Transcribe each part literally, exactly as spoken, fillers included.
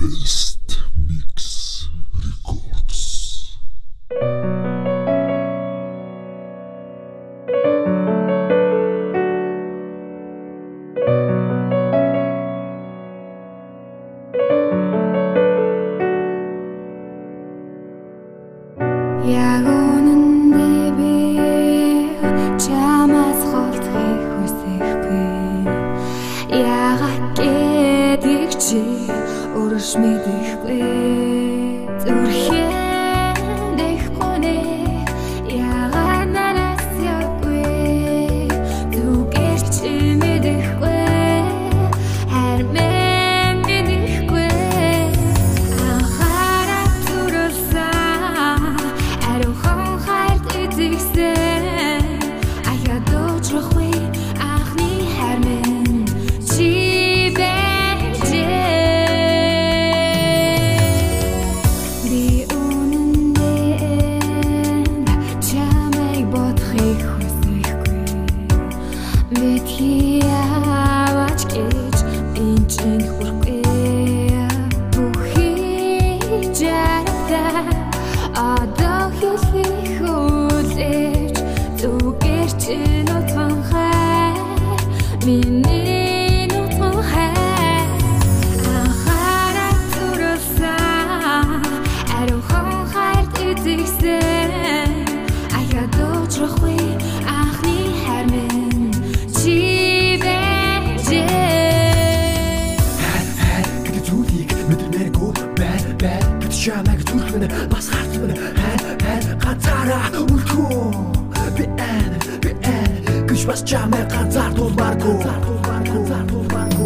Best Mix Records. Яг үнэндээ би чамаас холдохыг хүсэхгүй. Яагаад гэдгийг чи өөрөж мэдэхгүй. Зүрхэн дэхгүй нэ яагаад нараас явгүй. Зүгээр чи мэдэхгүй. Харин мен мэдэхгүй. Анхаарал төрүүлсэн ариухан хайрт эзэгсэн. Аяа дуучлахгүй анхны хайр минь чи бэжээ. Би үнэндээ чамайг бодохыг хүсэхгүй. Мэдхий аваач гэж энэ чинь хүрхгүй. Бүхий жаргал одоо хэлхийг хүлээж зүгээр чи нутган хайр миний нутган хайр. Анхаарал төрүүлсэн ариухан хайрт эзэгсэн. Аяа дуучлахгүй анхны хайр минь чи бэжээ. Хайр хайр гэдэг зүйлийг мэдэрмээргүй байна байна. Гэвч чамайг зүрхэн бас харц минь хайр хайр ганцаараа үлдэхгүй. Би энэ би энэ гэвч бас чамайг ганцаардуулмааргүй. Ганцаардуулмааргүй.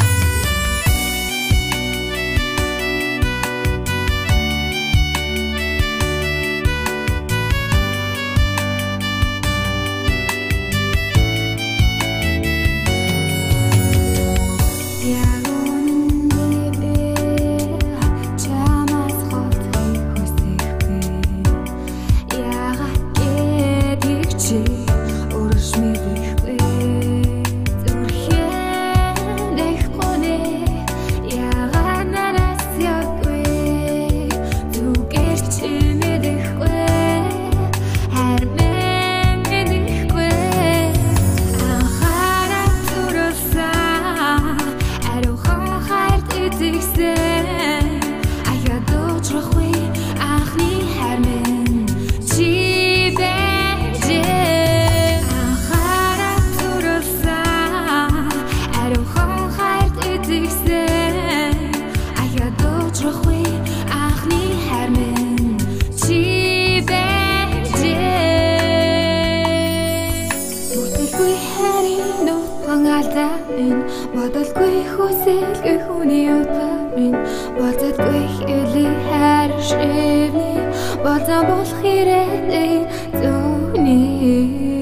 Яг үнэндээ би чамаас холдохыг хүсэхгүй. Яагаад гэдгийг чи өөрөж мэдэхгүй. Зүрхэн дэхгүй нэ яагаад нараас явгүй. Зүгээр чи мэдэхгүй. Харин мен мэдэхгүй. Анхаарал төрүүлсэн ариухан хайрт эзэгсэн. Аяа дуучлахгүй анхны хайр минь чи бэжээ. Анхаарал төрүүлсэн ариухан хайрт эзэгсэн. Аяа дуучлахгүй анхны хайр минь чи бэжээ. Бүтэлгүй хайрын нутган алдаа минь бодолгүй хүсэлгүй хүний утга минь болцодгүй хэвлий хайр шивний болцоо болох ирээдүй зүгний.